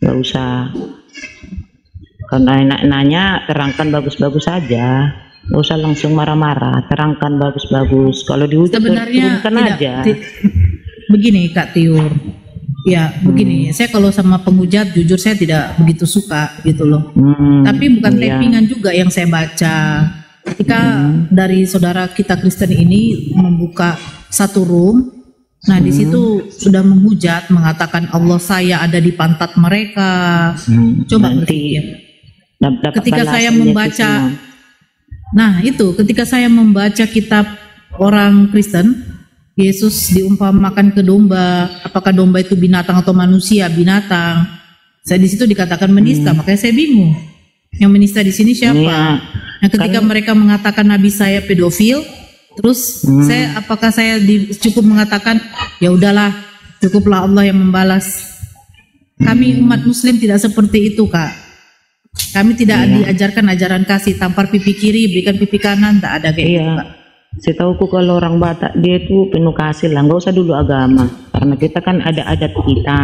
nggak usah. Kalau nanya terangkan bagus-bagus saja, nggak usah langsung marah-marah, terangkan bagus-bagus. Kalau dihujat sebenarnya turunkan aja. Begini Kak Tiur, ya begini, saya kalau sama penghujat jujur saya tidak begitu suka gitu loh. Tapi bukan tappingan juga yang saya baca. Ketika dari saudara kita Kristen ini membuka satu room, nah di situ sudah menghujat, mengatakan Allah saya ada di pantat mereka. Coba berpikir. Ketika saya membaca, nah itu ketika saya membaca kitab orang Kristen, Yesus diumpamakan ke domba. Apakah domba itu binatang atau manusia? Binatang. Saya di situ dikatakan menista, makanya saya bingung. Yang menista di sini siapa? Nah, ketika mereka mengatakan nabi saya pedofil, terus apakah saya cukup mengatakan ya udahlah, cukuplah Allah yang membalas. Kami umat Muslim tidak seperti itu, Kak. Kami tidak diajarkan ajaran kasih, tampar pipi kiri, berikan pipi kanan, tak ada kayak gitu, Kak. Setahuku kalau orang Batak dia itu penuh kasih lah, nggak usah dulu agama, karena kita kan ada adat kita.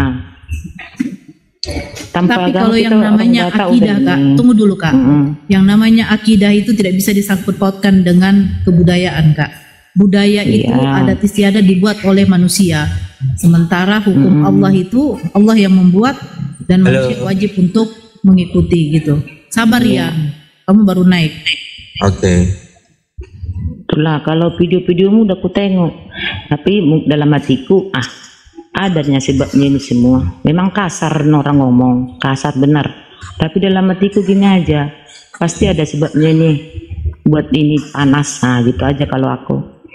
Tapi kalau yang namanya akidah, Kak, tunggu dulu, Kak. Yang namanya akidah itu tidak bisa disangkut pautkan dengan kebudayaan, Kak. Budaya itu adat istiadat dibuat oleh manusia. Sementara hukum Allah itu Allah yang membuat dan manusia wajib untuk mengikuti gitu. Sabar ya, kamu baru naik. Oke. Itulah kalau video-videomu udah ku tengok, tapi dalam hatiku adanya sebabnya ini semua. Memang kasar orang ngomong, kasar benar. Tapi dalam hatiku gini aja, pasti ada sebabnya nih buat ini panas. Nah gitu aja kalau aku.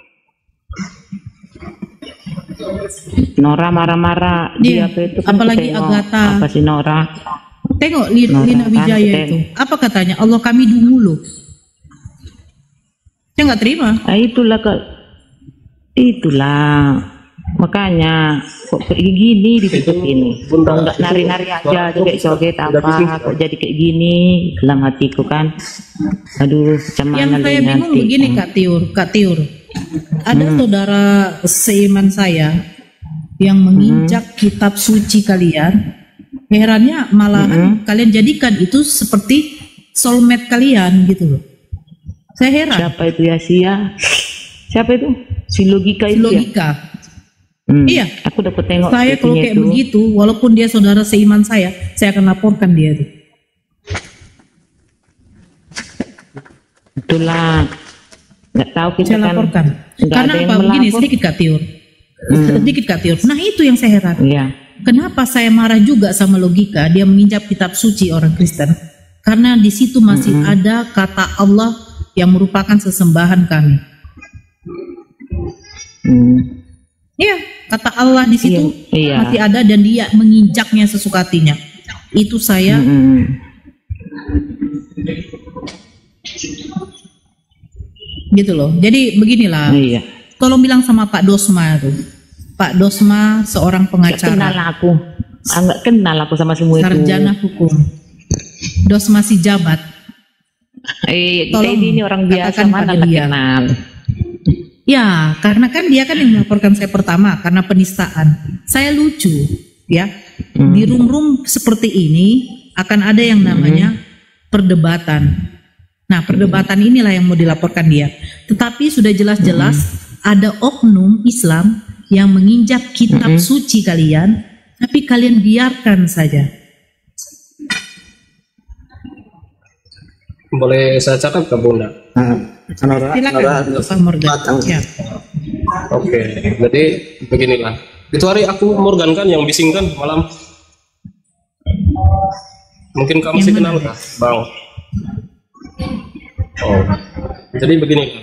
Nora marah-marah dia apa itu kan, apalagi Agatha. Apa sih Nora? Tengok Lina Wijaya itu. Apa katanya? Allah kami dungu loh. Saya nggak terima. Itulah itulah makanya kok kayak gini ditutup ini. Nggak nari-nari aja, joget-joget apa? Kok jadi kayak gini? Dalam hatiku kan. Aduh, yang saya bingung begini Kak Tiur. Ada saudara seiman saya yang menginjak kitab suci kalian. Herannya malahan kalian jadikan itu seperti soulmate kalian gitu loh. Saya heran. Siapa itu ya Siapa itu? Si Logika itu Logika. Ya? Iya. Aku dapat tengok. Saya kalau kayak begitu, walaupun dia saudara seiman saya akan laporkan dia tuh. Itulah. Nggak tahu kita saya laporkan. Karena apa? Begini sedikit Kak Tiur. Sedikit Kak Tiur. Nah itu yang saya heran. Iya. Kenapa saya marah juga sama Logika? Dia menginjak kitab suci orang Kristen. Karena di situ masih ada kata Allah yang merupakan sesembahan kami. Iya, kata Allah di situ masih ada dan dia menginjaknya sesuka hatinya. Itu saya. Gitu loh. Jadi beginilah. Tolong bilang sama Pak Dosma tuh. Pak Dosma seorang pengacara. Nggak kenal aku sama semua itu. Sarjana hukum. Dosma si jabat. Tolong ini orang biasa mana dia kenal. Ya, karena kan dia kan yang melaporkan saya pertama karena penistaan. Saya lucu, ya. Di room-room seperti ini akan ada yang namanya perdebatan. Nah, perdebatan inilah yang mau dilaporkan dia. Tetapi sudah jelas-jelas ada oknum Islam yang menginjak kitab suci kalian, tapi kalian biarkan saja. Boleh saya catat ke Bunda? Silakan Pak Morgan. Ya. Oke, jadi beginilah. Itu hari aku Morgan kan yang bising kan malam. Mungkin kamu masih kenal kah, Bang? Oh, jadi begini.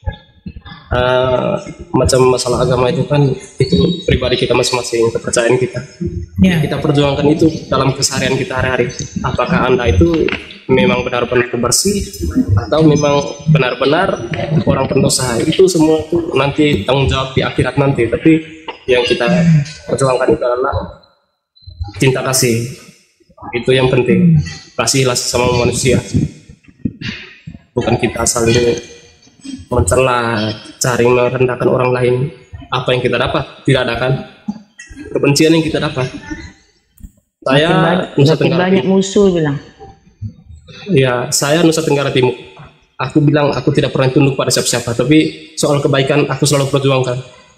Macam masalah agama itu kan itu pribadi kita masing-masing, kepercayaan kita. Kita perjuangkan itu dalam keseharian kita hari-hari. Apakah Anda itu memang benar-benar bersih atau memang benar-benar orang pendosa? Itu semua itu nanti tanggung jawab di akhirat nanti. Tapi yang kita perjuangkan itu adalah cinta kasih. Itu yang penting. Kasihlah sesama manusia. Bukan kita saling mencela, cari merendahkan orang lain. Apa yang kita dapat? Tidak ada kan? Kebencian yang kita dapat. Saya makin banyak musuh bilang. Ya, saya Nusa Tenggara Timur. Aku bilang aku tidak pernah tunduk pada siapa-siapa, tapi soal kebaikan aku selalu perjuangkan.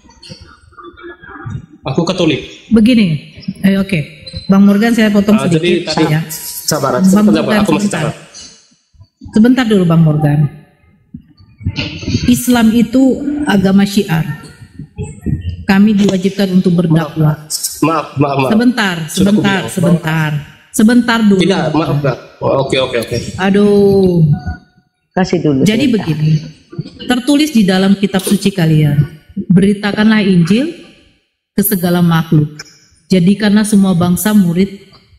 Aku Katolik. Begini, oke. Bang Morgan saya potong sedikit. Jadi tadi ya. sabar, aku masih sabar. Sebentar dulu Bang Morgan. Islam itu agama syiar. Kami diwajibkan untuk berdakwah. Maaf. Sebentar dulu. Tidak, maaf. Oke. Aduh. Kasih dulu. Jadi begini. Tertulis di dalam kitab suci kalian. Beritakanlah Injil ke segala makhluk. Jadikanlah semua bangsa murid.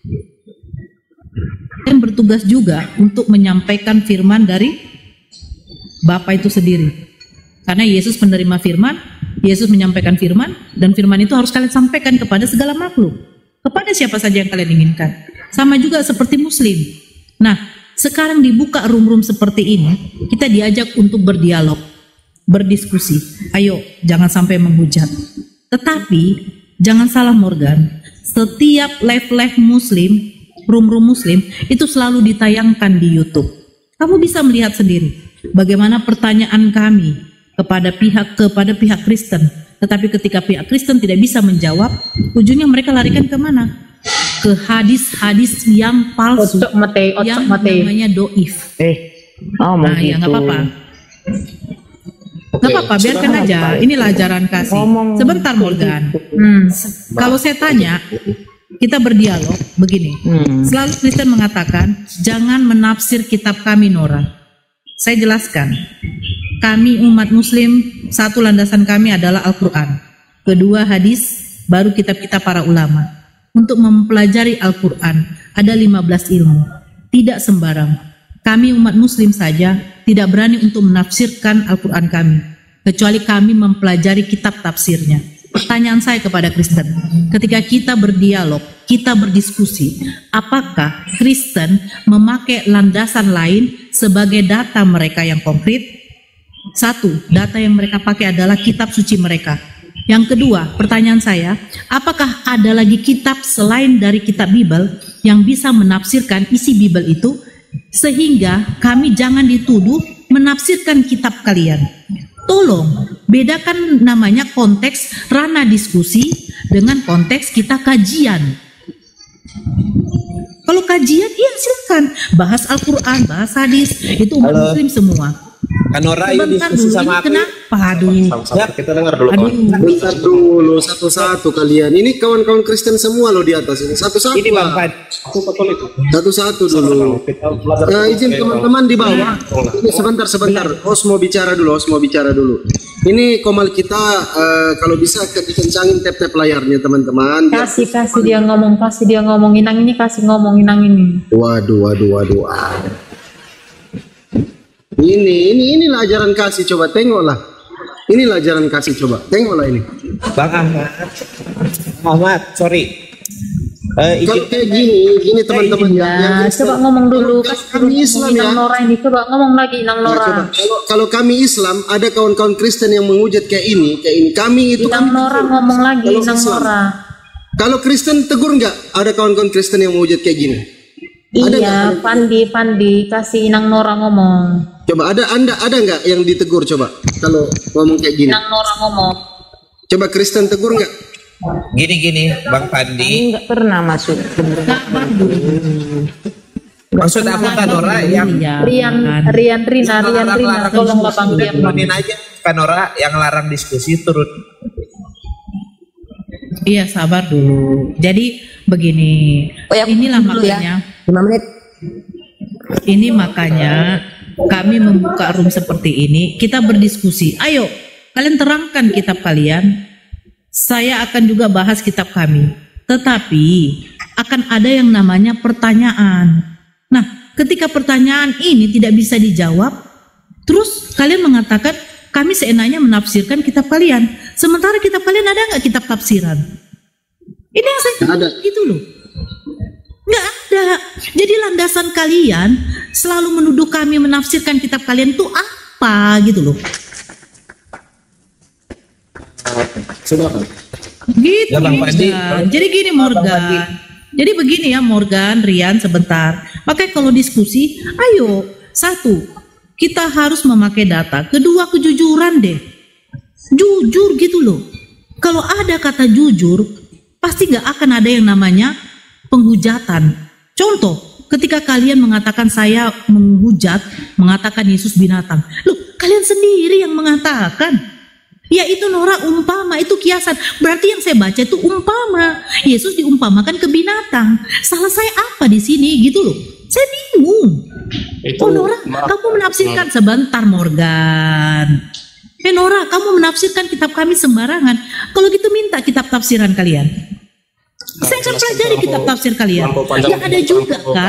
Dan bertugas juga untuk menyampaikan firman dari Bapa itu sendiri. Karena Yesus penerima firman, Yesus menyampaikan firman, dan firman itu harus kalian sampaikan kepada segala makhluk. Kepada siapa saja yang kalian inginkan. Sama juga seperti Muslim. Nah, sekarang dibuka room-room seperti ini, kita diajak untuk berdialog, berdiskusi. Ayo, jangan sampai menghujat. Tetapi, jangan salah Morgan, setiap live Muslim, room-room Muslim, itu selalu ditayangkan di YouTube. Kamu bisa melihat sendiri bagaimana pertanyaan kami kepada pihak Kristen. Tetapi ketika pihak Kristen tidak bisa menjawab, ujungnya mereka larikan kemana? Ke hadis-hadis yang palsu, yang namanya doif. Nah, ya nggak apa-apa. Nggak apa-apa, biarkan aja. Inilah ajaran kasih. Sebentar Morgan. Kalau saya tanya, kita berdialog begini. Selalu Kristen mengatakan, jangan menafsir kitab kami, Nora. Saya jelaskan. Kami umat Muslim, satu landasan kami adalah Al-Quran. Kedua hadis, baru kitab-kitab para ulama. Untuk mempelajari Al-Quran, ada 15 ilmu. Tidak sembarang. Kami umat Muslim saja tidak berani untuk menafsirkan Al-Quran kami. Kecuali kami mempelajari kitab tafsirnya. Pertanyaan saya kepada Kristen, ketika kita berdialog, kita berdiskusi, apakah Kristen memakai landasan lain sebagai data mereka yang konkret? Satu, data yang mereka pakai adalah kitab suci mereka. Yang kedua, pertanyaan saya, apakah ada lagi kitab selain dari kitab Bible yang bisa menafsirkan isi Bible itu, sehingga kami jangan dituduh menafsirkan kitab kalian? Tolong, bedakan namanya konteks ranah diskusi dengan konteks kita kajian. Kalau kajian, iya silakan. Bahas Al-Quran, bahas hadis, itu umat Muslim semua. Kanora ini diskusi sama aku. Kenapa? Aduh. Ya, kita dengar dulu. Bentar dulu, satu-satu kalian. Ini kawan-kawan Kristen semua loh di atas ini. Satu-satu. Ini Bang Fad. Aku betul itu. Satu-satu dulu. Izin teman-teman di bawah. Ini sebentar. Host mau bicara dulu. Ini komal kita kalau bisa dikencangin tap-tap layarnya teman-teman. Kasih dia ngomong, Inang ini kasih ngomong Inang ini. Waduh. Inilah ajaran kasih, coba tengoklah. Inilah ajaran kasih, coba tengoklah ini. Bang Ahmad, sorry. Kalau kayak gini teman-teman ya, coba ngomong dulu. Kami Islam ya. Nora ini coba ngomong lagi Nang Nora. Kalau kami Islam, ada kawan-kawan Kristen yang menghujat kayak ini. Kami itu. Nang Nora ngomong lagi Nang Nora. Kalau Kristen tegur nggak? Ada kawan-kawan Kristen yang menghujat kayak gini. Iya, Pandi kasih Nang Nora ngomong. Coba ada nggak yang ditegur coba kalau ngomong kayak gini? Nang Nora ngomong. Coba Kristen tegur nggak? Gini, Bang Pandi. Nggak pernah masuk. Maksud aku Kanora yang Rian Rina, tolonglah Bang Rian. Turunin aja Kanora yang larang diskusi turun. Iya, sabar dulu. Jadi begini, inilah makanya 5 menit. Ini makanya kami membuka room seperti ini, kita berdiskusi. Ayo, kalian terangkan kitab kalian. Saya akan juga bahas kitab kami. Tetapi akan ada yang namanya pertanyaan. Nah, ketika pertanyaan ini tidak bisa dijawab, terus kalian mengatakan kami seenaknya menafsirkan kitab kalian. Sementara kitab kalian ada nggak kitab tafsiran? Ini yang saya ada. Itu loh. Nggak ada. Jadi landasan kalian selalu menuduh kami menafsirkan kitab kalian itu apa gitu loh. Sudah. Gitu. Ya, Bang Pandi. Jadi gini Morgan. Jadi begini ya Morgan, Rian sebentar. Makanya kalau diskusi, ayo, satu, kita harus memakai data. Kedua, kejujuran deh. Jujur gitu loh. Kalau ada kata jujur, pasti gak akan ada yang namanya penghujatan. Contoh, ketika kalian mengatakan saya menghujat, mengatakan Yesus binatang. Loh, kalian sendiri yang mengatakan. Ya itu Nora umpama, itu kiasan. Berarti yang saya baca itu umpama. Yesus diumpamakan ke binatang. Salah saya apa di sini gitu loh. Saya bingung. Oh Nora, kamu menafsirkan sebentar Morgan. Nora, kamu menafsirkan kitab kami sembarangan. Kalau gitu minta kitab tafsiran kalian. Saya akan pelajari kitab tafsir kalian. Ya ada juga kan.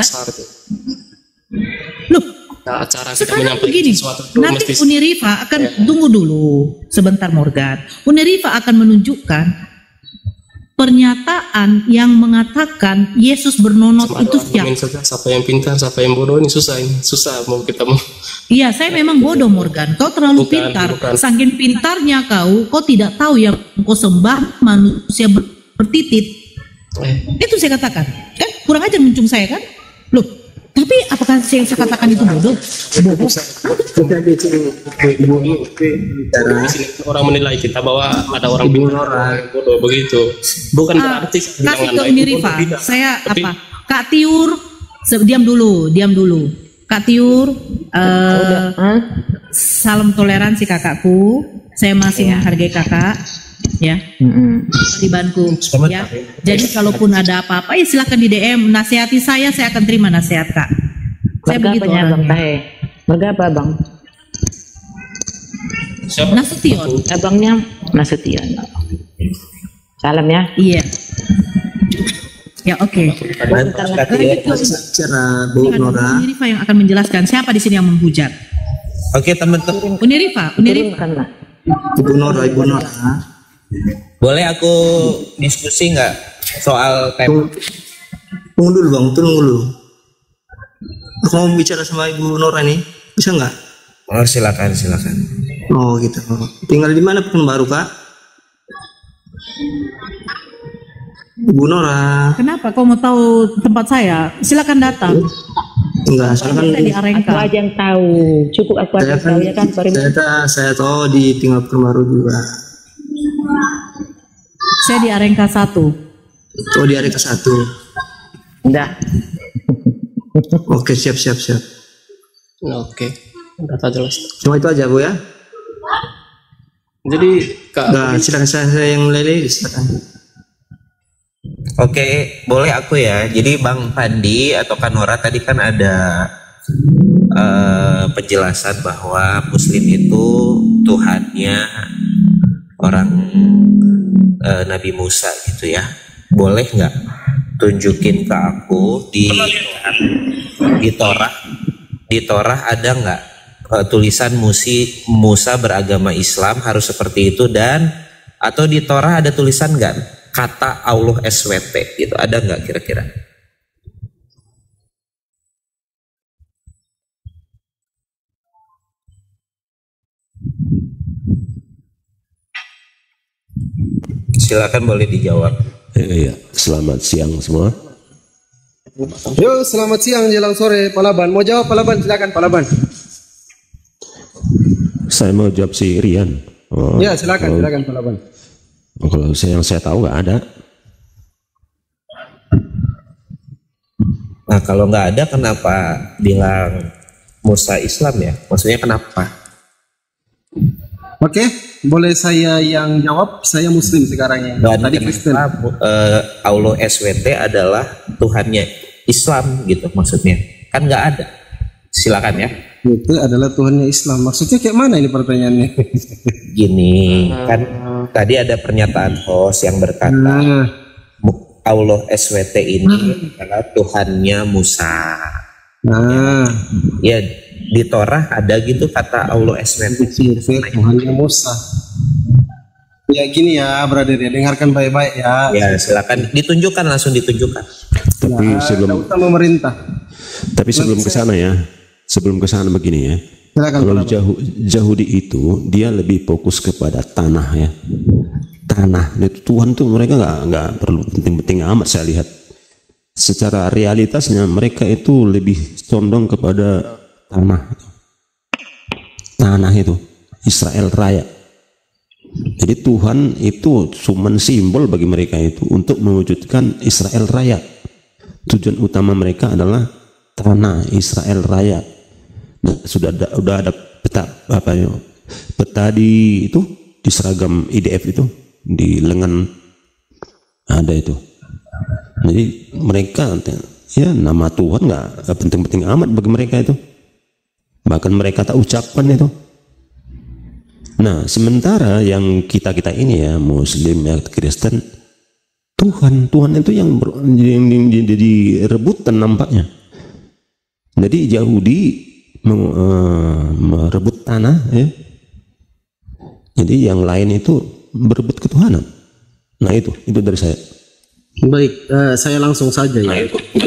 Loh, sekarang begini, nanti Unirifa akan tunggu dulu sebentar Morgan. Unirifa akan menunjukkan pernyataan yang mengatakan Yesus bernonot itu siapa? Siapa yang pintar, siapa yang bodoh, ini susah mau kita mau. Iya, saya memang bodoh Morgan. Kau terlalu pintar. Saking pintarnya kau tidak tahu yang kau sembah manusia bertitit. Itu saya katakan. Kan kurang ajar mencung saya kan? Loh. Tapi apakah yang saya katakan itu bodoh? Bodoh. Orang menilai kita bahwa ada orang bodoh begitu. Bukan berarti kasih ke Unirifa. Saya apa? Kak Tiur, diam dulu. Kak Tiur, salam toleransi kakakku. Saya masih menghargai kakak. Ya, ribanku ya. Jadi kalaupun ada apa-apa ya silakan di DM, nasihati saya akan terima nasihat kak. Saya begitu orangnya. Marga apa bang? Nasution. Abangnya Nasution. Salam ya. Iya. Ya oke. Cara Bu Nora. Unirifa yang akan menjelaskan siapa di sini yang menghujat. Oke teman-teman. Unirifa. Ibu Nora. Boleh aku diskusi nggak soal tema? Tunggu dulu bang, tunggu dulu. Aku mau bicara sama Ibu Nora nih, bisa nggak? Oh silakan. Oh gitu. Tinggal di mana Pekanbaru kak? Ibu Nora. Kenapa? Kau mau tahu tempat saya? Silakan datang. Enggak, silakan. Aku aja yang tahu. Cukup aku aja tahu ya kan. Saya tahu di tinggal Pekanbaru juga. Saya di Arengka 1. Oh di Arengka 1. Udah. Oke siap. Oke. Data jelas. Cuma itu aja Bu ya. Jadi kak. Nah, silakan saya yang lele silakan. Oke, boleh aku ya. Jadi Bang Pandi atau Kanora tadi kan ada penjelasan bahwa Muslim itu Tuhannya orang Nabi Musa gitu ya. Boleh nggak tunjukin ke aku di Torah ada nggak tulisan Musa beragama Islam harus seperti itu, dan atau di Torah ada tulisan nggak kata Allah SWT gitu, ada nggak kira-kira? Silakan boleh dijawab. Iya, selamat siang semua. Yo, selamat siang jelang sore Palaban. Mau jawab Palaban, silakan Palaban. Saya mau jawab si Rian. Oh, ya, silakan Palaban. Kalau yang saya tahu nggak ada. Nah, kalau nggak ada kenapa bilang Musa Islam ya? Maksudnya kenapa? Oke, boleh saya yang jawab? Saya Muslim sekarang ya. Dan tadi Kristen. Allah SWT adalah Tuhannya Islam gitu maksudnya. Kan nggak ada. Silakan ya. Itu adalah Tuhannya Islam. Maksudnya kayak mana ini pertanyaannya? Gini, kan tadi ada pernyataan host yang berkata Allah SWT ini adalah Tuhannya Musa. Ya, di Torah ada gitu kata Allah SWT Tuhannya Musa. Ya gini ya brother ya, dengarkan baik-baik ya. Ya silakan ditunjukkan, langsung ditunjukkan. Tapi sebelum pemerintah. Tapi sebelum ke sana ya, sebelum ke sana begini ya. Silakan, kalau Yahudi itu dia lebih fokus kepada tanah ya. Tanah itu Tuhan tuh mereka nggak perlu penting-penting amat saya lihat. secara realitasnya mereka itu lebih condong kepada tanah itu Israel Raya. Jadi Tuhan itu cuma simbol bagi mereka itu untuk mewujudkan Israel Raya. Tujuan utama mereka adalah tanah Israel Raya. Nah, sudah ada peta di seragam IDF itu, di lengan ada itu. Jadi mereka ya nama Tuhan nggak penting-penting amat bagi mereka itu. Bahkan mereka tak ucapkan itu. Nah, sementara yang kita ini ya Muslim ya Kristen, Tuhan itu yang jadi rebutan nampaknya. Jadi Yahudi merebut tanah ya. Jadi yang lain itu berebut ketuhanan. Nah itu dari saya. Baik, saya langsung saja ya.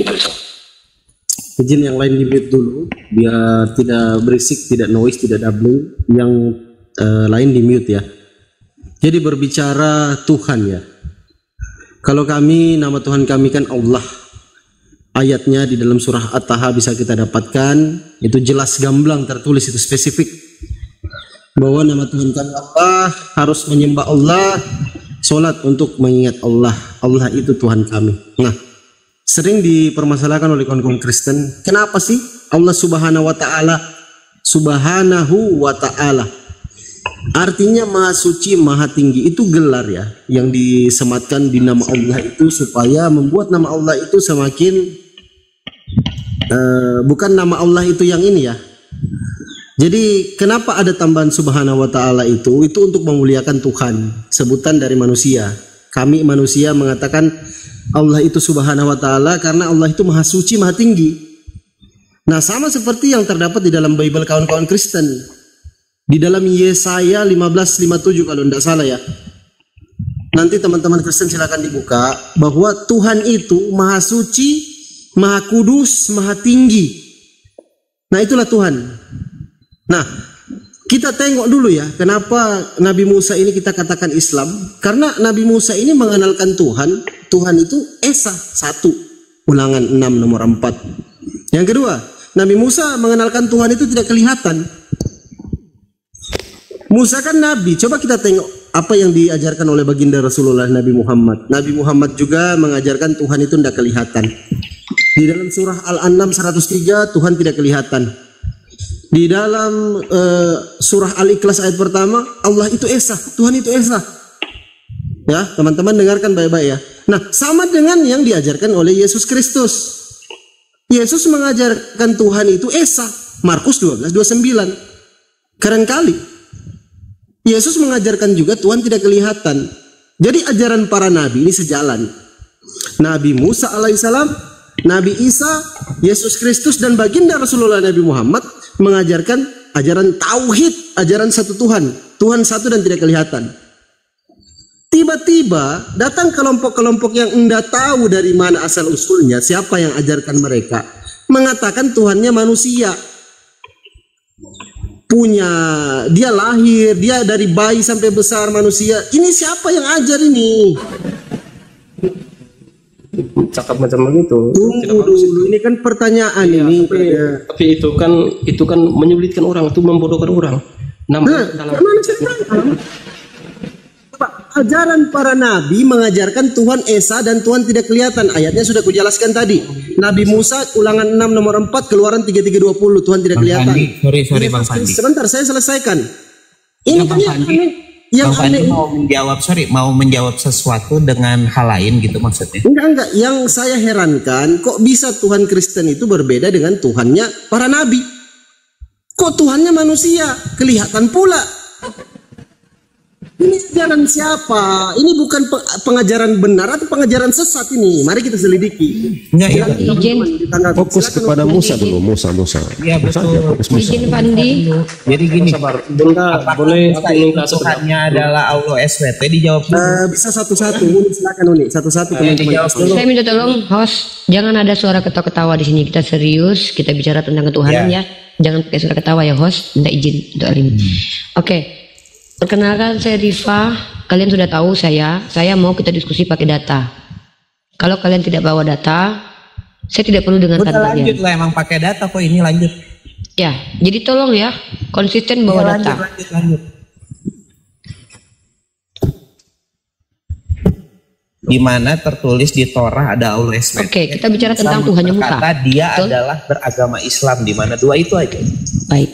Izin yang lain di-mute dulu biar tidak berisik, tidak noise, tidak doubling. Yang lain di-mute ya. Jadi berbicara Tuhan ya. Kalau kami, nama Tuhan kami kan Allah. Ayatnya di dalam surah At-Taha bisa kita dapatkan, itu jelas gamblang tertulis, itu spesifik. Bahwa nama Tuhan kami Allah, harus menyembah Allah, sholat untuk mengingat Allah. Allah itu Tuhan kami. Nah, sering dipermasalahkan oleh kawan-kawan Kristen, kenapa sih Allah Subhanahu wa Ta'ala artinya maha suci, maha tinggi, itu gelar ya yang disematkan di nama Allah itu supaya membuat nama Allah itu semakin bukan nama Allah itu yang ini ya. Jadi kenapa ada tambahan Subhanahu wa Ta'ala itu untuk memuliakan Tuhan, sebutan dari manusia. Kami manusia mengatakan Allah itu Subhanahu wa Ta'ala karena Allah itu maha suci, maha tinggi. Nah, sama seperti yang terdapat di dalam Bible kawan-kawan Kristen. Di dalam Yesaya 15:57 kalau tidak salah ya. Nanti teman-teman Kristen silakan dibuka bahwa Tuhan itu maha suci, maha kudus, maha tinggi. Nah, itulah Tuhan. Nah, kita tengok dulu ya, kenapa Nabi Musa ini kita katakan Islam? Karena Nabi Musa ini mengenalkan Tuhan. Tuhan itu Esa, 1. Ulangan 6 nomor 4. Yang kedua, Nabi Musa mengenalkan Tuhan itu tidak kelihatan. Musa kan Nabi. Coba kita tengok apa yang diajarkan oleh baginda Rasulullah Nabi Muhammad. Nabi Muhammad juga mengajarkan Tuhan itu tidak kelihatan. Di dalam surah Al-An'am 103 Tuhan tidak kelihatan. Di dalam surah Al-Ikhlas ayat pertama, Allah itu Esa, Tuhan itu Esa. Ya, teman-teman dengarkan baik-baik ya. Nah, sama dengan yang diajarkan oleh Yesus Kristus. Yesus mengajarkan Tuhan itu Esa, Markus 12:29. Keren kali. Yesus mengajarkan juga Tuhan tidak kelihatan. Jadi ajaran para nabi ini sejalan. Nabi Musa alaihissalam, Nabi Isa, Yesus Kristus dan baginda Rasulullah Nabi Muhammad mengajarkan ajaran tauhid, ajaran satu Tuhan, Tuhan satu dan tidak kelihatan. Tiba-tiba datang kelompok-kelompok yang enggak tahu dari mana asal usulnya, siapa yang ajarkan mereka, mengatakan Tuhannya manusia. Dia lahir, dia dari bayi sampai besar manusia. Ini siapa yang ajar ini? Cakap macam begitu. Tunggu dulu, ini kan pertanyaan ini. Tapi itu kan menyulitkan orang, itu membodohkan orang. Ajaran para nabi mengajarkan Tuhan Esa dan Tuhan tidak kelihatan. Ayatnya sudah kujelaskan tadi. Nabi Musa ulangan 6 nomor 4, Keluaran 33:20, Tuhan tidak kelihatan. Sorry Bang Fandi. Sebentar, saya selesaikan. Ini Bang Fandi mau menjawab sesuatu dengan hal lain gitu maksudnya? Enggak. Yang saya herankan, kok bisa Tuhan Kristen itu berbeda dengan Tuhannya para nabi? Kok Tuhannya manusia? Kelihatan pula. Ini ajaran siapa? Ini bukan pengajaran benar atau pengajaran sesat ini? Mari kita selidiki. Fokus kepada Musa dulu, Musa. Ya betul. Izin Fandi. Jadi gini. Bunda, boleh aku minta Tuhannya adalah Allah SWT, dijawab dulu. Bisa satu-satu. Silakan Uni, satu-satu teman-teman. Saya minta tolong host, jangan ada suara ketawa-ketawa di sini. Kita serius, kita bicara tentang ketuhanan ya. Jangan pakai suara ketawa ya host. Minta izin untuk hari ini. Oke. Perkenalkan saya Rifa, kalian sudah tahu saya mau kita diskusi pakai data. Kalau kalian tidak bawa data, Saya tidak perlu dengarkan Udah kalian. lanjut lah, emang pakai data kok ini, lanjut. Ya, jadi tolong ya konsisten bawa data. Lanjut. Di mana tertulis di Torah ada Allah SWT. Oke, kita bicara tentang Tuhan yang muka. Kata dia Betul? adalah beragama Islam, di mana dua itu aja. Baik.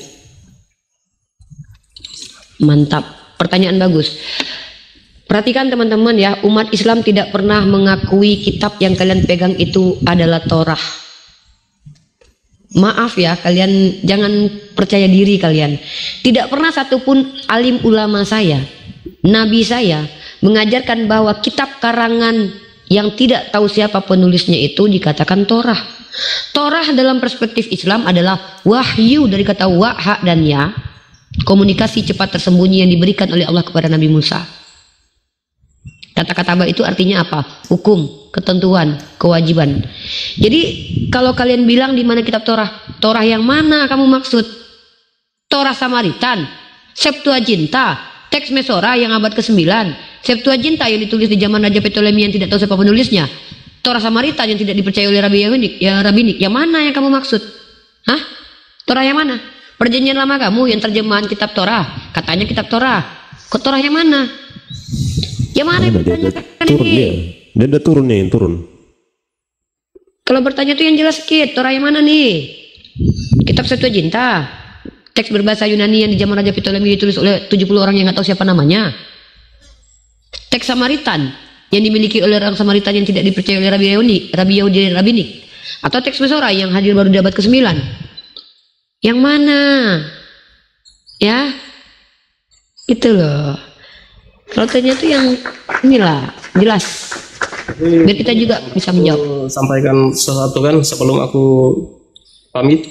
Mantap. Pertanyaan bagus. Perhatikan teman-teman ya, umat Islam tidak pernah mengakui kitab yang kalian pegang itu adalah Torah. Maaf ya, kalian jangan percaya diri kalian. Tidak pernah satupun alim ulama saya, nabi saya, mengajarkan bahwa kitab karangan yang tidak tahu siapa penulisnya itu dikatakan Torah. Torah dalam perspektif Islam adalah wahyu dari kata wa, ha, dan ya. Komunikasi cepat tersembunyi yang diberikan oleh Allah kepada Nabi Musa. Kata-kata itu artinya apa? Hukum, ketentuan, kewajiban. Jadi kalau kalian bilang di mana kitab Torah, Torah yang mana kamu maksud? Torah Samaritan, Septuaginta, teks Mesora yang abad ke-9, Septuaginta yang ditulis di zaman Raja Ptolemy yang tidak tahu siapa penulisnya, Torah Samaritan yang tidak dipercaya oleh Rabinik, yang mana yang kamu maksud? Hah? Torah yang mana? Perjanjian lama kamu yang terjemahan kitab Torah, katanya kitab Torah. Kok Torah yang mana? Yang mana yang bertanya turun dia. Dia udah turun nih, turun. Kalau bertanya tuh yang jelas sedikit, Torah yang mana nih? Kitab Septuaginta, teks berbahasa Yunani yang di zaman Raja Ptolemy ditulis oleh 70 orang yang nggak tahu siapa namanya. Teks Samaritan yang dimiliki oleh orang Samaritan yang tidak dipercaya oleh Rabi Yahudi Rabinik. Atau teks Mesora yang hadir baru di abad ke-9. Yang mana? Ya, gitu loh. Kalau tanya tuh yang inilah jelas. Biar kita juga bisa menjawab. Sampaikan sesuatu kan sebelum aku pamit.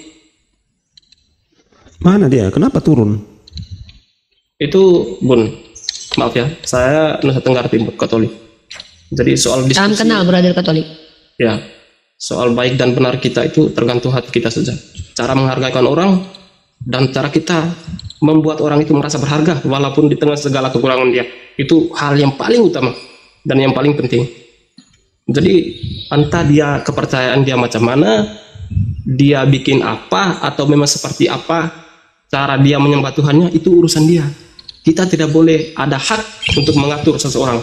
Mana dia? Kenapa turun? Itu Bun, maaf ya, saya Nusa Tenggara Timur Katolik. Jadi soal diskusi. Salam kenal brother Katolik. Ya, soal baik dan benar kita itu tergantung hati kita saja. Cara menghargai orang dan cara kita membuat orang itu merasa berharga walaupun di tengah segala kekurangan dia. Itu hal yang paling utama dan yang paling penting. Jadi entah dia kepercayaan dia macam mana, dia bikin apa atau memang seperti apa cara dia menyembah Tuhannya, itu urusan dia. Kita tidak boleh ada hak untuk mengatur seseorang.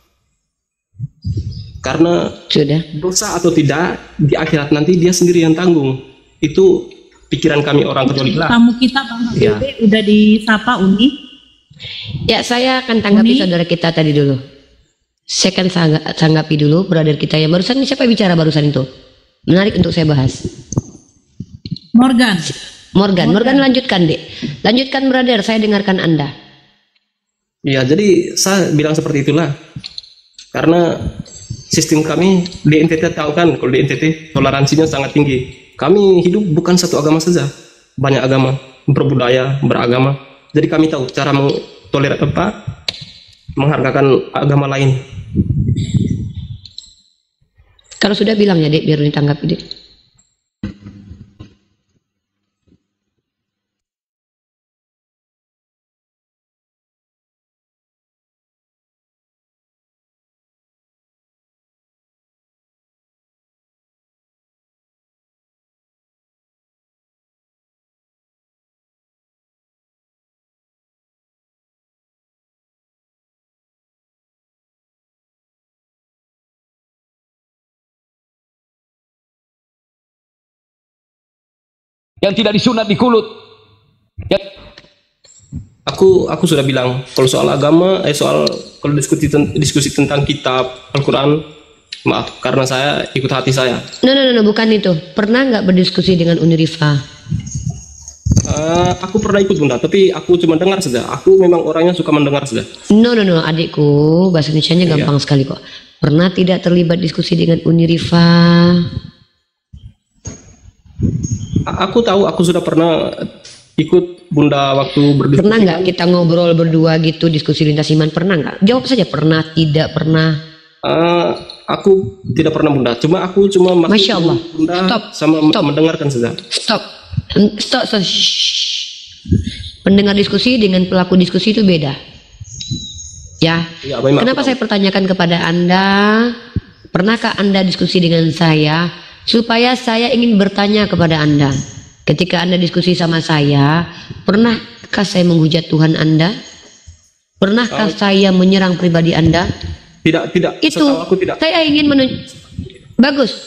Karena sudah dosa atau tidak di akhirat nanti dia sendiri yang tanggung. Itu pikiran kami orang Katolik lah. Tamu kita Bang Ya. udah disapa Uni. Ya, saya akan tanggapi Uni. saudara kita tadi dulu. Saya akan tanggapi dulu brother kita yang barusan. Siapa yang bicara barusan itu? Menarik untuk saya bahas. Morgan, lanjutkan dek. Lanjutkan brother, saya dengarkan Anda. Ya, jadi saya bilang seperti itulah. Karena sistem kami di NTT tahu kan, kalau di NTT toleransinya sangat tinggi. Kami hidup bukan satu agama saja, banyak agama, berbudaya, beragama. Jadi kami tahu cara menghargakan agama lain. Kalau sudah bilang ya dek, biar ditanggapi dek. Yang tidak disunat di kulut. Aku sudah bilang kalau soal agama, kalau diskusi tentang kitab Al-Quran, maaf karena saya ikut hati saya. No, bukan itu. Pernah nggak berdiskusi dengan Unirifa? Aku pernah ikut Bunda, tapi aku cuma dengar saja. Aku memang orangnya suka mendengar saja. No, adikku, bahasa Indonesianya gampang sekali kok. Pernah tidak terlibat diskusi dengan Unirifa? Aku tahu, aku sudah pernah ikut Bunda waktu berdiskusi. Pernah nggak kita ngobrol berdua gitu, diskusi lintas iman? Pernah nggak? Jawab saja, pernah, tidak pernah. Aku tidak pernah Bunda, aku cuma Masya Allah. Bunda Stop. mendengarkan saja. Stop. Pendengar diskusi dengan pelaku diskusi itu beda. Ya. Memang Kenapa saya pertanyakan kepada Anda, pernahkah Anda diskusi dengan saya supaya saya ingin bertanya kepada Anda. Ketika Anda diskusi sama saya, pernahkah saya menghujat Tuhan Anda? Pernahkah saya menyerang pribadi Anda? Tidak. Itu aku tidak. Saya ingin bagus.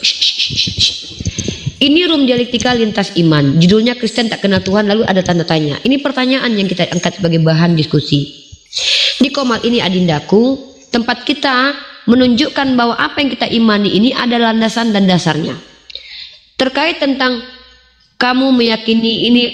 Ini room dialektika lintas iman. Judulnya Kristen tak kenal Tuhan, lalu ada tanda tanya. Ini pertanyaan yang kita angkat sebagai bahan diskusi. Di Komal ini adindaku, tempat kita menunjukkan bahwa apa yang kita imani ini ada landasan dan dasarnya. Terkait tentang kamu meyakini ini,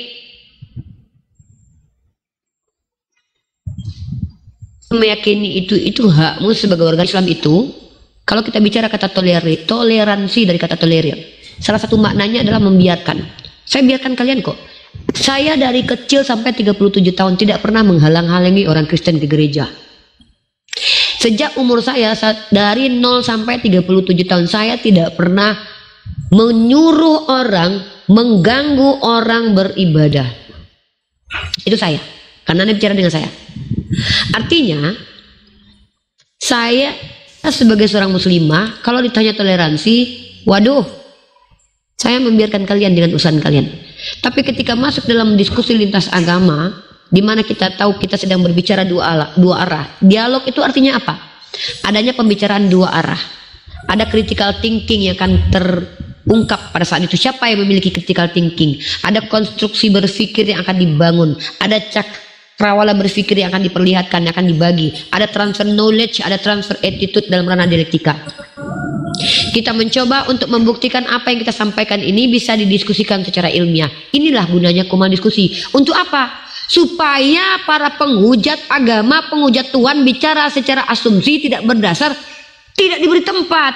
meyakini itu hakmu sebagai warga Islam itu. Kalau kita bicara kata toleransi dari kata tolerir, salah satu maknanya adalah membiarkan. Saya biarkan kalian kok. Saya dari kecil sampai 37 tahun tidak pernah menghalang-halangi orang Kristen ke gereja. Sejak umur saya dari 0 sampai 37 tahun saya tidak pernah menyuruh orang, mengganggu orang beribadah. Itu saya, karena Anda bicara dengan saya. Artinya saya sebagai seorang muslimah, kalau ditanya toleransi, waduh, saya membiarkan kalian dengan urusan kalian. Tapi ketika masuk dalam diskusi lintas agama, di mana kita tahu kita sedang berbicara dua arah. Dialog itu artinya apa? Adanya pembicaraan dua arah. Ada critical thinking yang akan terungkap pada saat itu. Siapa yang memiliki critical thinking? Ada konstruksi berpikir yang akan dibangun. Ada cakrawala berpikir yang akan diperlihatkan, yang akan dibagi. Ada transfer knowledge, ada transfer attitude dalam ranah dialektika. Kita mencoba untuk membuktikan apa yang kita sampaikan ini bisa didiskusikan secara ilmiah. Inilah gunanya Komal diskusi. Untuk apa? Supaya para penghujat agama, penghujat Tuhan bicara secara asumsi tidak berdasar, tidak diberi tempat.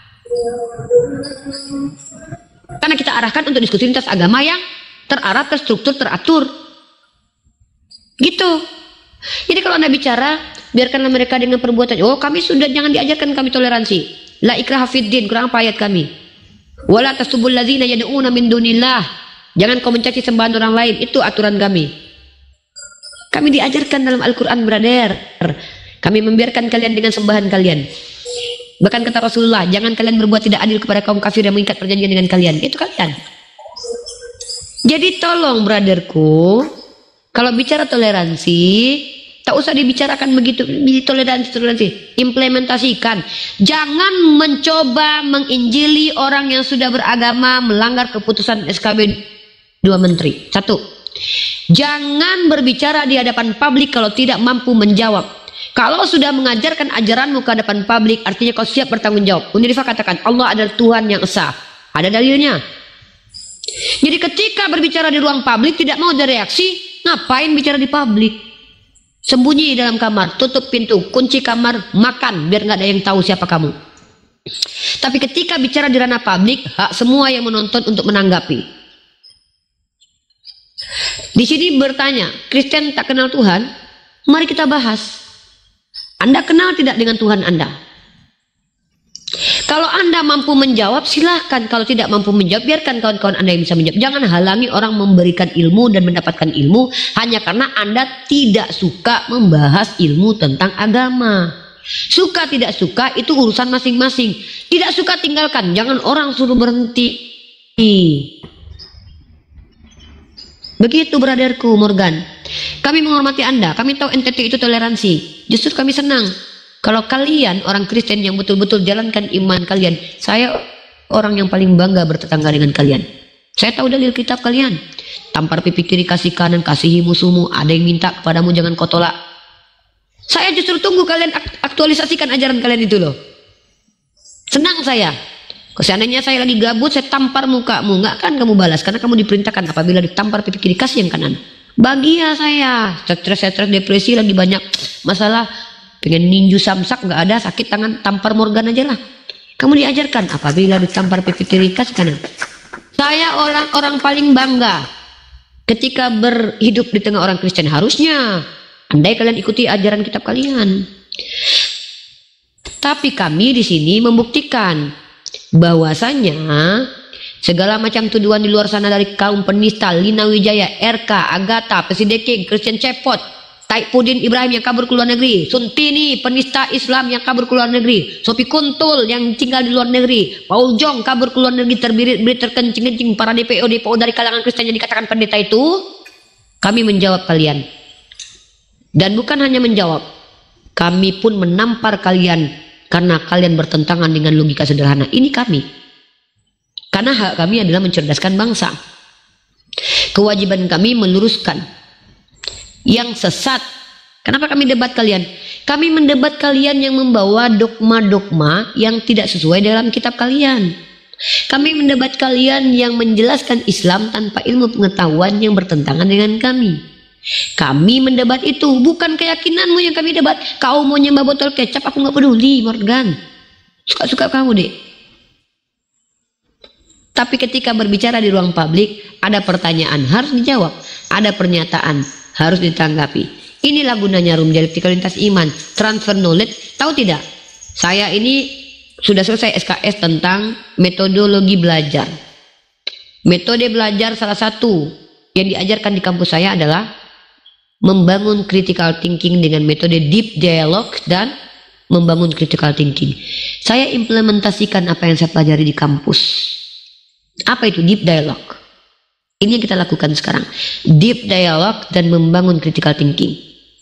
Karena kita arahkan untuk diskusi lintas agama yang terarah, terstruktur, teratur. Gitu. Jadi kalau Anda bicara, biarkanlah mereka dengan perbuatan. Oh, kami sudah, jangan diajarkan kami toleransi. La ikraha fiddin, kurang apa ayat kami? Wala tasubul ladzina yad'una min dunillah. Jangan kau mencaci sembahan orang lain, itu aturan kami. Kami diajarkan dalam Al-Quran, brother. Kami membiarkan kalian dengan sembahan kalian. Bahkan kata Rasulullah, jangan kalian berbuat tidak adil kepada kaum kafir yang mengikat perjanjian dengan kalian. Itu kalian. Jadi tolong brotherku, kalau bicara toleransi, tak usah dibicarakan begitu. Toleransi. Implementasikan. Jangan mencoba menginjili orang yang sudah beragama melanggar keputusan SKB 2 Menteri. 1. Jangan berbicara di hadapan publik kalau tidak mampu menjawab. Kalau sudah mengajarkan ajaranmu ke hadapan publik, artinya kau siap bertanggung jawab. Unifah katakan Allah adalah Tuhan yang esa. Ada dalilnya. Jadi ketika berbicara di ruang publik tidak mau ada reaksi, ngapain bicara di publik? Sembunyi di dalam kamar, tutup pintu, kunci kamar, makan biar nggak ada yang tahu siapa kamu. Tapi ketika bicara di ranah publik, hak semua yang menonton untuk menanggapi. Di sini bertanya, Kristen tak kenal Tuhan? Mari kita bahas. Anda kenal tidak dengan Tuhan Anda? Kalau Anda mampu menjawab, silahkan. Kalau tidak mampu menjawab, biarkan kawan-kawan Anda yang bisa menjawab. Jangan halangi orang memberikan ilmu dan mendapatkan ilmu hanya karena Anda tidak suka membahas ilmu tentang agama. Suka tidak suka itu urusan masing-masing. Tidak suka tinggalkan, jangan orang suruh berhenti. Begitu brotherku Morgan. Kami menghormati Anda, kami tahu NTT itu toleransi. Justru kami senang kalau kalian orang Kristen yang betul-betul jalankan iman kalian. Saya orang yang paling bangga bertetangga dengan kalian. Saya tahu dalil kitab kalian. Tampar pipi kiri kasih kanan, kasihi musuhmu. Ada yang minta kepadamu jangan kau tolak. Saya justru tunggu kalian aktualisasikan ajaran kalian itu loh. Senang saya. Seandainya saya lagi gabut, saya tampar mukamu, nggak akan kamu balas karena kamu diperintahkan apabila ditampar pipi kiri kasih yang kanan. Bahagia saya, stres depresi lagi banyak masalah, pengen ninju samsak nggak ada, sakit tangan tampar Morgan aja lah. Kamu diajarkan apabila ditampar pipi kiri kasih kanan. Saya orang paling bangga ketika berhidup di tengah orang Kristen. Harusnya andai kalian ikuti ajaran kitab kalian. Tapi kami di sini membuktikan bahwasanya segala macam tuduhan di luar sana dari kaum penista, Lina Wijaya, RK, Agatha, Pesideke, Christian Cepot, Taipudin Ibrahim yang kabur ke luar negeri, Suntini penista Islam yang kabur ke luar negeri, Sophie Kuntul yang tinggal di luar negeri, Paul Jong kabur ke luar negeri, terbirit-birit terkencing-kencing, para DPO dari kalangan Kristen yang dikatakan pendeta itu, kami menjawab kalian. Dan bukan hanya menjawab, kami pun menampar kalian karena kalian bertentangan dengan logika sederhana. Ini kami. Karena hak kami adalah mencerdaskan bangsa. Kewajiban kami meluruskan yang sesat. Kenapa kami debat kalian? Kami mendebat kalian yang membawa dogma-dogma yang tidak sesuai dalam kitab kalian. Kami mendebat kalian yang menjelaskan Islam tanpa ilmu pengetahuan yang bertentangan dengan kami. Kami mendebat itu, bukan keyakinanmu yang kami debat. Kau mau nyembah botol kecap, aku nggak peduli, Morgan. Suka-suka kamu deh. Tapi ketika berbicara di ruang publik, ada pertanyaan harus dijawab, ada pernyataan harus ditanggapi. Inilah gunanya room dialektika lintas iman, transfer knowledge. Tahu tidak? Saya ini sudah selesai SKS tentang metodologi belajar. Metode belajar salah satu yang diajarkan di kampus saya adalah membangun critical thinking dengan metode deep dialogue dan membangun critical thinking. Saya implementasikan apa yang saya pelajari di kampus. Apa itu deep dialogue? Ini yang kita lakukan sekarang. Deep dialogue dan membangun critical thinking.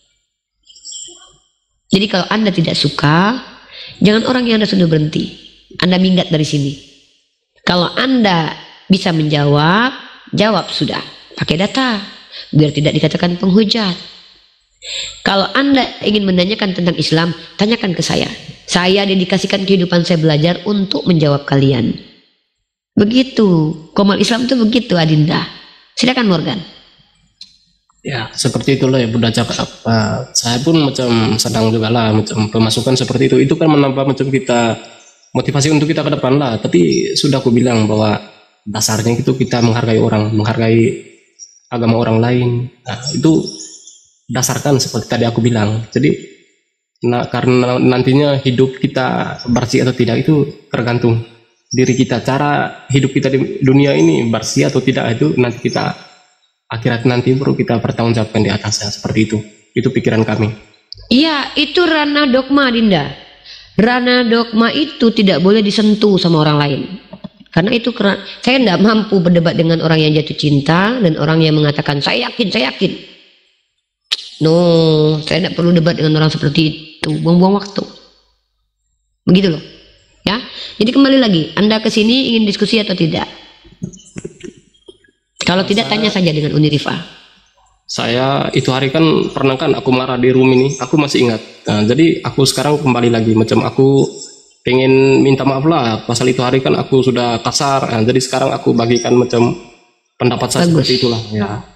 Jadi kalau Anda tidak suka, jangan orang yang Anda sudah berhenti. Anda minggat dari sini. Kalau Anda bisa menjawab, jawab sudah. Pakai data, biar tidak dikatakan penghujat. Kalau Anda ingin menanyakan tentang Islam, tanyakan ke saya. Saya dedikasikan kehidupan saya belajar untuk menjawab kalian. Begitu, Komal Islam itu begitu, Adinda. Silakan Morgan. Ya, seperti itulah ya Bunda cakap. Saya pun macam sedang juga lah, macam pemasukan seperti itu. Itu kan menambah macam kita motivasi untuk kita ke depan lah. Tapi sudah aku bilang bahwa dasarnya itu kita menghargai orang, menghargai agama orang lain. Nah, itu dasarkan seperti tadi aku bilang. Jadi, karena nantinya hidup kita bersih atau tidak itu tergantung diri kita. Cara hidup kita di dunia ini bersih atau tidak itu nanti kita akhirat nanti baru kita bertanggungjawabkan di atasnya. Seperti itu pikiran kami. Iya, itu ranah dogma, Dinda. Ranah dogma itu tidak boleh disentuh sama orang lain. Karena itu saya tidak mampu berdebat dengan orang yang jatuh cinta dan orang yang mengatakan saya yakin. No, saya tidak perlu debat dengan orang seperti itu, buang-buang waktu. Begitu loh. Ya, jadi kembali lagi, Anda kesini ingin diskusi atau tidak? Kalau tidak, tanya saja dengan Unirifa. Saya itu hari kan pernah kan aku marah di room ini, aku masih ingat. Nah, jadi aku sekarang kembali lagi, macam aku pengen minta maaf lah, pasal itu hari kan aku sudah kasar. Nah, jadi sekarang aku bagikan macam pendapat saya seperti itulah. Ya.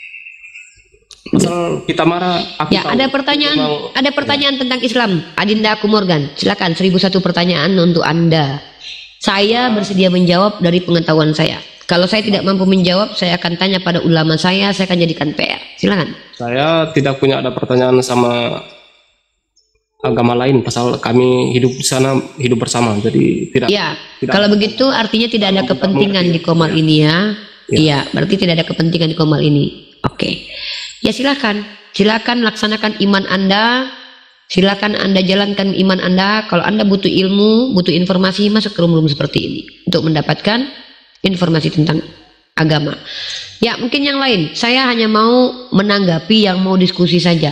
Pasal kita marah. Aku ya, ada pertanyaan tentang Islam. Adinda aku Morgan, silakan 1001 pertanyaan untuk Anda. Saya bersedia menjawab dari pengetahuan saya. Kalau saya tidak mampu menjawab, saya akan tanya pada ulama saya akan jadikan PR. Silakan. Saya tidak punya ada pertanyaan sama agama lain, pasal kami hidup di sana, hidup bersama. Jadi tidak. Ya, kalau begitu artinya tidak ada kepentingan di Komal ini ya. Iya, berarti tidak ada kepentingan di Komal ini. Oke. Ya silakan laksanakan iman Anda, silakan Anda jalankan iman Anda. Kalau Anda butuh ilmu, butuh informasi, masuk ke room-room seperti ini untuk mendapatkan informasi tentang agama. Ya mungkin yang lain, saya hanya mau menanggapi yang mau diskusi saja.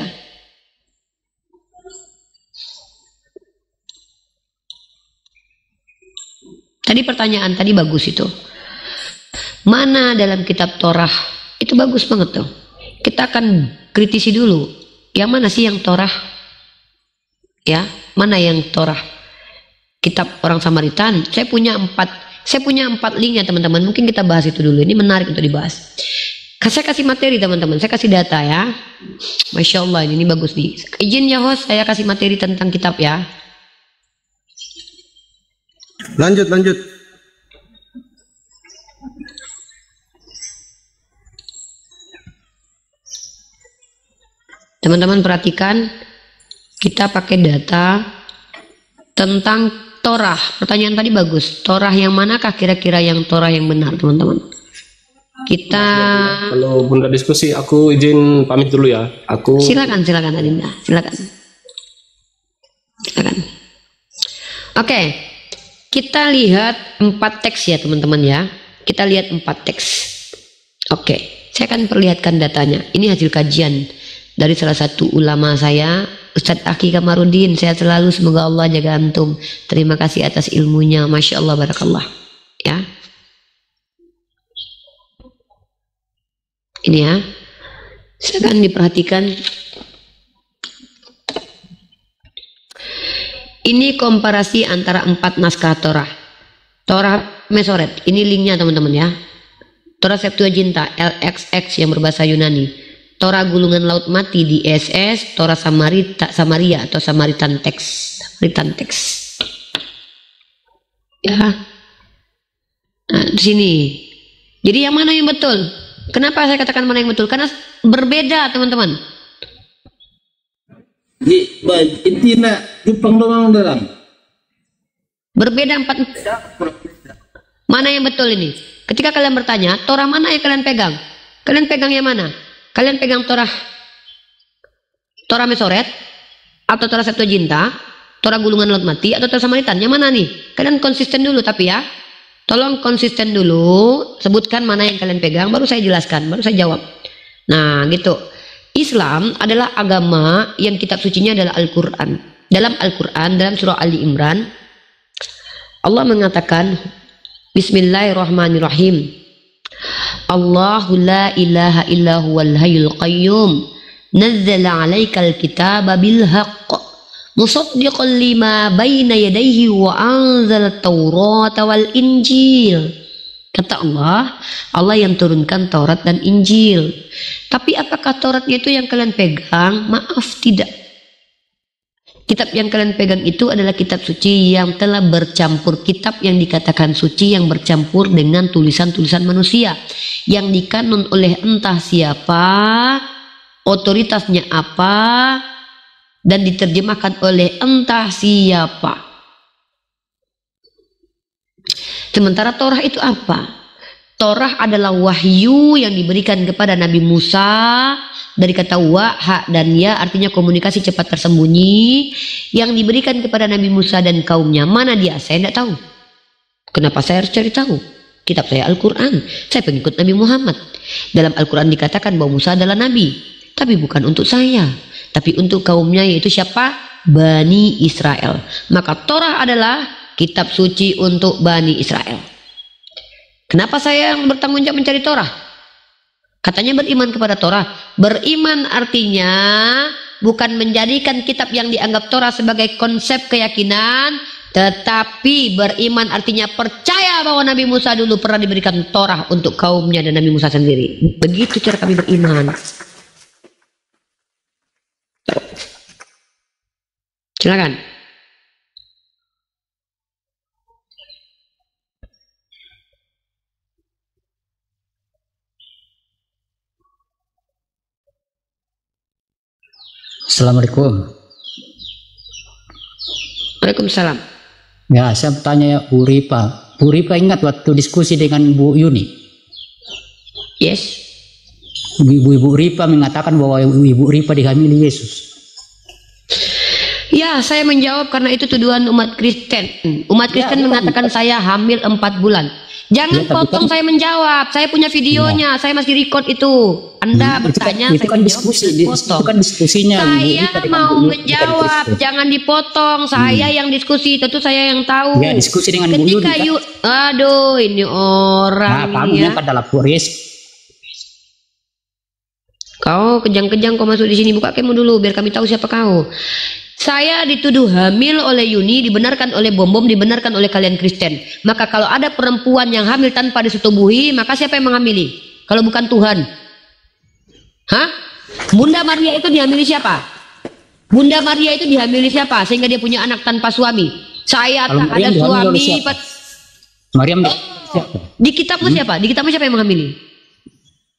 Tadi pertanyaan tadi bagus itu. Mana dalam kitab Torah? Itu bagus banget tuh. Kita akan kritisi dulu. Yang mana sih yang Torah? Ya, mana yang Torah? Kitab orang Samaritan. Saya punya 4 link ya teman-teman. Mungkin kita bahas itu dulu. Ini menarik untuk dibahas. Saya kasih materi teman-teman. Saya kasih data ya. Masya Allah ini bagus nih. Izin ya host, saya kasih materi tentang kitab ya. Lanjut. Teman-teman perhatikan, kita pakai data tentang Torah. Pertanyaan tadi bagus. Torah yang manakah kira-kira yang Torah yang benar, teman-teman? Kita kalau Bunda diskusi, aku izin pamit dulu ya. Silakan Adinda, silakan. Oke, kita lihat 4 teks ya teman-teman ya. Kita lihat 4 teks. Oke, saya akan perlihatkan datanya. Ini hasil kajian dari salah satu ulama saya, Ustadz Aki Kamarudin. Sehat selalu, semoga Allah jaga antum. Terima kasih atas ilmunya, Masya Allah, Barakallah. Ya, ini ya, silakan diperhatikan. Ini komparasi antara 4 naskah Torah. Torah Mesoret, ini linknya teman-teman ya. Torah Septuaginta LXX yang berbahasa Yunani. Torah Gulungan Laut Mati di SS, Torah Samaria atau Samaritan Text. Ya. Nah, di sini. Jadi yang mana yang betul? Kenapa saya katakan mana yang betul? Karena berbeda teman-teman. Intinya di pengdomang dalam. Berbeda 4. Mana yang betul ini? Ketika kalian bertanya, Torah mana yang kalian pegang? Kalian pegang yang mana? Kalian pegang Torah Mesoret atau Torah Septuaginta, Torah Gulungan Laut Mati atau Torah Samaritan? Yang mana nih? Kalian konsisten dulu tapi ya. Tolong konsisten dulu, sebutkan mana yang kalian pegang, baru saya jelaskan, baru saya jawab. Nah, gitu. Islam adalah agama yang kitab sucinya adalah Al-Quran. Dalam Al-Quran, dalam surah Ali Imran, Allah mengatakan, Bismillahirrahmanirrahim. Allahu la ilaha illa huwal hayyul qayyum. Nazzala 'alaikal kitaba bil haqq. Musaddiqan lima baina yadayhi wa anzala at-taurata wal injil. Kata Allah yang turunkan Taurat dan Injil. Tapi apakah Tauratnya itu yang kalian pegang? Maaf, tidak. Kitab yang kalian pegang itu adalah kitab suci yang telah bercampur, kitab yang dikatakan suci yang bercampur dengan tulisan-tulisan manusia yang dikanun oleh entah siapa, otoritasnya apa, dan diterjemahkan oleh entah siapa. Sementara Torah itu apa? Torah adalah wahyu yang diberikan kepada Nabi Musa, dari kata wa, ha, dan ya, artinya komunikasi cepat tersembunyi, yang diberikan kepada Nabi Musa dan kaumnya. Mana dia? Saya tidak tahu. Kenapa saya harus cari tahu? Kitab saya Al-Quran. Saya pengikut Nabi Muhammad. Dalam Al-Quran dikatakan bahwa Musa adalah Nabi, tapi bukan untuk saya, tapi untuk kaumnya, yaitu siapa? Bani Israel. Maka Torah adalah kitab suci untuk Bani Israel. Kenapa saya yang bertanggung jawab mencari Torah? Katanya beriman kepada Torah. Beriman artinya bukan menjadikan kitab yang dianggap Torah sebagai konsep keyakinan, tetapi beriman artinya percaya bahwa Nabi Musa dulu pernah diberikan Torah untuk kaumnya dan Nabi Musa sendiri. Begitu cara kami beriman. Silakan. Assalamualaikum. Waalaikumsalam. Ya, saya bertanya Bu Ripa. Bu Ripa ingat waktu diskusi dengan Bu Yuni? Yes. Ibu Ripa mengatakan bahwa Ibu Ripa dihamili Yesus. Ya, saya menjawab karena itu tuduhan umat Kristen. Umat Kristen mengatakan saya hamil 4 bulan. Jangan potong saya menjawab. Saya punya videonya. Saya masih record itu. Anda bertanya, itu kan diskusi, itu kan diskusinya. Saya mau menjawab, jangan dipotong. Saya yang diskusi, tentu saya yang tahu. Ya, diskusi dengan Bu Yuni. Aduh, ini orang. Nah, kamu kan dalam Furis. Kau kejang-kejang kau masuk di sini, buka kemu dulu biar kami tahu siapa kau. Saya dituduh hamil oleh Yuni, dibenarkan oleh Bom-Bom, dibenarkan oleh kalian Kristen. Maka kalau ada perempuan yang hamil tanpa disetubuhi, maka siapa yang menghamili? Kalau bukan Tuhan? Hah? Bunda Maria itu dihamili siapa? Bunda Maria itu dihamili siapa? Sehingga dia punya anak tanpa suami. Saya tak ada suami. Maryam siapa? Di kitabmu siapa? Di kitabmu siapa yang menghamili?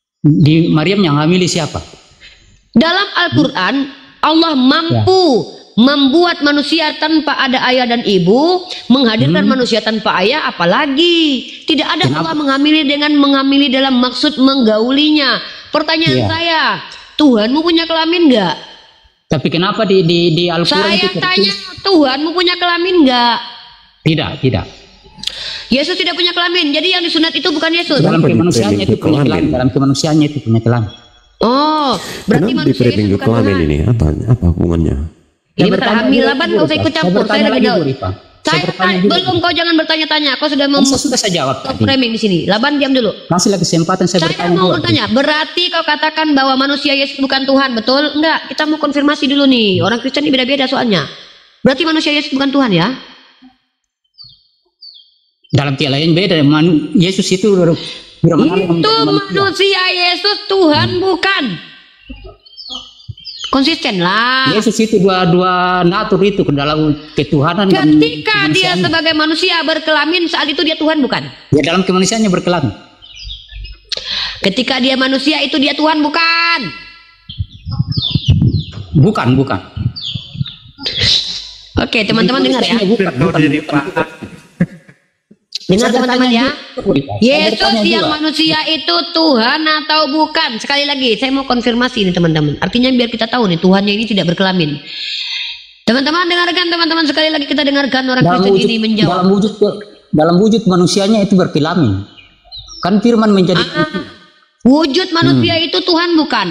Di Maryam yang hamili siapa? Dalam Al-Quran, Allah mampu membuat manusia tanpa ada ayah dan ibu, menghadirkan manusia tanpa ayah, apalagi tidak ada Allah mengamili dalam maksud menggaulinya. Pertanyaan saya, Tuhanmu punya kelamin enggak? Tapi kenapa di Al-Quran saya tanya, Tuhanmu punya kelamin enggak? Tidak. Yesus tidak punya kelamin, jadi yang disunat itu bukan Yesus. Dalam kemanusiaannya itu punya kelamin. Dalam kemanusiaannya itu punya kelamin. Oh, berarti manusia Yesus bukan kelamin Tuhan. ini apa hubungannya? Ini berhamil Laban, kau usah ikut campur. Saya lagi jawab. Belum, kau jangan bertanya-tanya. Kau sudah sudah saya jawab. Framing di sini. Laban, diam dulu. Masih lagi kesempatan saya bertanya. Saya mau bertanya. Berarti kau katakan bahwa manusia Yesus bukan Tuhan, betul? Enggak. Kita mau konfirmasi dulu nih. Orang Kristen ini beda-beda soalnya. Berarti manusia Yesus bukan Tuhan ya? Dalam tiap lain beda. Yesus itu manusia Yesus Tuhan bukan. Konsisten lah. Yesus itu dua natur itu ke dalam ketuhanan. Ketika dia sebagai manusia berkelamin, saat itu dia Tuhan bukan? Ya dalam kemanusiaannya berkelamin. Ketika dia manusia itu dia Tuhan bukan? Bukan. Oke, teman-teman dengar ya. Dengar teman-teman ya. Yesus yang manusia itu Tuhan atau bukan? Sekali lagi saya mau konfirmasi ini teman-teman. Artinya biar kita tahu nih Tuhannya ini tidak berkelamin. Teman-teman dengarkan, teman-teman sekali lagi kita dengarkan orang Kristen ini menjawab. Dalam wujud manusianya itu berkelamin. Kan firman menjadi wujud manusia itu Tuhan bukan?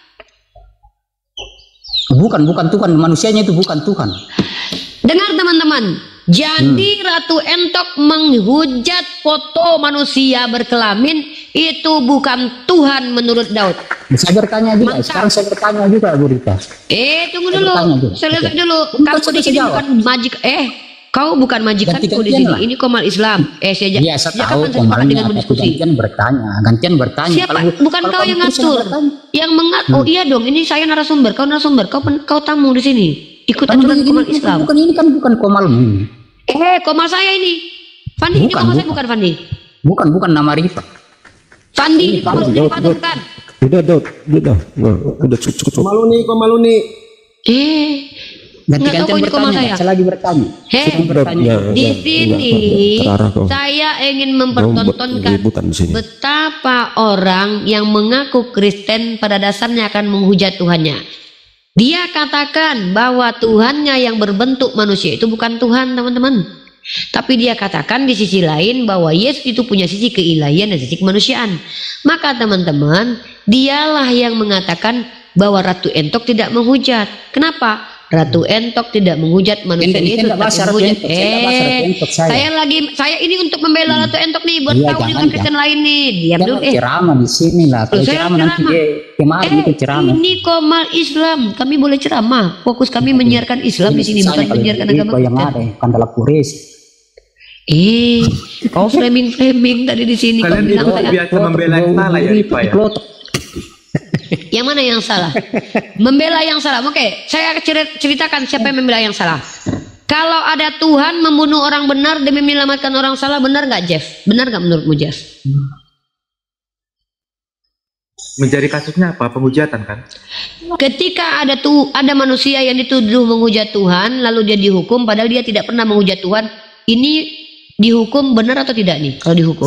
Bukan Tuhan, manusianya itu bukan Tuhan. Dengar teman-teman. Jadi Ratu Entok menghujat foto manusia berkelamin itu bukan Tuhan menurut Daud. Saya bertanya juga. Sekarang saya bertanya juga, Bu Rita. Tunggu dulu. Selesai dulu. Kamu di sini bukan majik. Kau bukan majikanku di sini. Ini Komal Islam. Saya tahu Komalnya. Gantian bertanya. Siapa? Bukan kau yang ngatur. Yang mengatur. Oh iya dong. Ini saya narasumber. Kau narasumber. Kau tamu di sini. Ikut aturan Komal Islam. Bukan Komalmu. Komal saya ini. Fandi, ini Komal saya bukan Fandi. Bukan nama Rifa. Fandi, ini Komal saya bukan. Udah cukup. Komaluni. Ganti-gantian bertanya. Saya lagi bertanya. Di sini saya ingin mempertontonkan betapa orang yang mengaku Kristen pada dasarnya akan menghujat Tuhannya. Dia katakan bahwa Tuhannya yang berbentuk manusia itu bukan Tuhan, teman-teman. Tapi dia katakan di sisi lain bahwa Yesus itu punya sisi keilahian dan sisi kemanusiaan. Maka teman-teman, dialah yang mengatakan bahwa Ratu Entok tidak menghujat. Kenapa? Ratu Entok tidak menghujat manusia Yesus, tapi menghujat. Saya ini untuk membela Ratu Entok nih, buat tahu dengan Kristen lain nih. Diam dulu. Ceramah di sini lah. Ceramah nanti ceramah. Ini Komal Islam, kami boleh ceramah. Fokus kami menyiarkan Islam di sini, bukan menyiarkan agama yang ada, bukan dalam kuris. Kau framing tadi di sini. Kalian itu biasa membela yang salah ya, Rifa ya. Yang mana yang salah? Membela yang salah. Oke, saya ceritakan siapa yang membela yang salah. Kalau ada Tuhan membunuh orang benar demi menyelamatkan orang salah, benar nggak Jeff? Benar nggak menurutmu Jeff? Menjadi kasusnya apa? Penghujatan kan? Ketika ada manusia yang dituduh menghujat Tuhan, lalu dia dihukum, padahal dia tidak pernah menghujat Tuhan. Ini dihukum benar atau tidak nih? Kalau dihukum?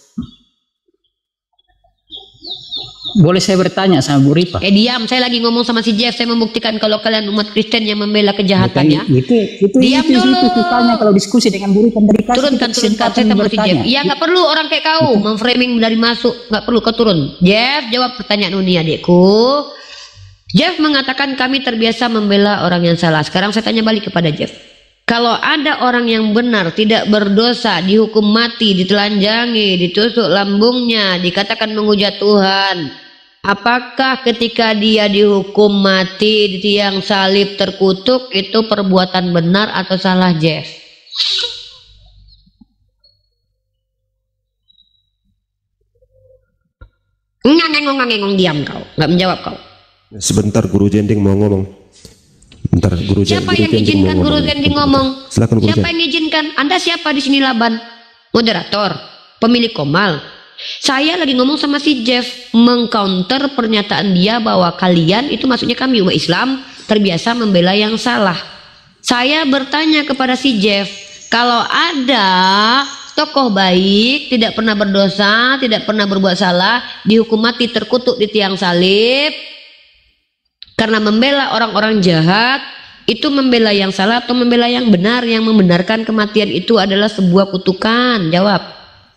Boleh saya bertanya sama Bu Rifa? Diam, saya lagi ngomong sama si Jeff. Saya membuktikan kalau kalian umat Kristen yang membela kejahatannya. Diam dulu. Kalau diskusi dengan Bu Rifa dari turunkan saya sama si Jeff. Ya nggak perlu orang kayak kau memframing dari masuk, nggak perlu kau turun. Jeff, jawab pertanyaan Uni adikku. Jeff mengatakan kami terbiasa membela orang yang salah. Sekarang saya tanya balik kepada Jeff. Kalau ada orang yang benar tidak berdosa dihukum mati, ditelanjangi, ditusuk lambungnya, dikatakan menghujat Tuhan, apakah ketika dia dihukum mati di tiang salib terkutuk itu perbuatan benar atau salah, Jeff? Ngangeng diam kau, nggak menjawab kau. Sebentar Guru Jending mau ngomong. Bentar, siapa yang izinkan Guru Jending ngomong? Silakan, siapa yang izinkan? Anda siapa di sini Laban? Moderator, pemilik Komal. Saya lagi ngomong sama si Jeff, mengcounter pernyataan dia bahwa kalian itu maksudnya kami umat Islam terbiasa membela yang salah. Saya bertanya kepada si Jeff, kalau ada tokoh baik, tidak pernah berdosa, tidak pernah berbuat salah, dihukum mati terkutuk di tiang salib karena membela orang-orang jahat, itu membela yang salah atau membela yang benar? Yang membenarkan kematian itu adalah sebuah kutukan. Jawab.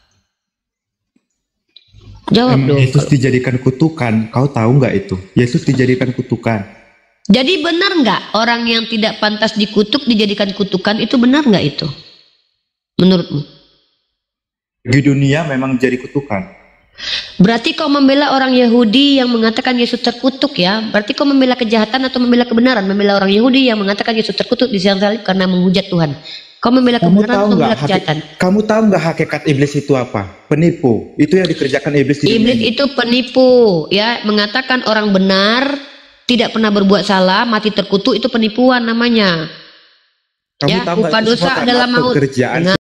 Jawab dong. Yesus dijadikan kutukan, kau tahu nggak itu? Yesus dijadikan kutukan. Jadi benar nggak orang yang tidak pantas dikutuk dijadikan kutukan, itu benar nggak itu? Menurutmu? Di dunia memang jadi kutukan. Berarti kau membela orang Yahudi yang mengatakan Yesus terkutuk ya? Berarti kau membela kejahatan atau membela kebenaran? Membela orang Yahudi yang mengatakan Yesus terkutuk di tiang salib karena menghujat Tuhan. Kau membela kebenaran atau membela kejahatan? Kamu tahu nggak hakikat iblis itu apa? Penipu. Itu yang dikerjakan iblis di dunia. Iblis itu penipu, ya, mengatakan orang benar tidak pernah berbuat salah, mati terkutuk, itu penipuan namanya. Kamu ya, tahu upah dosa adalah maut.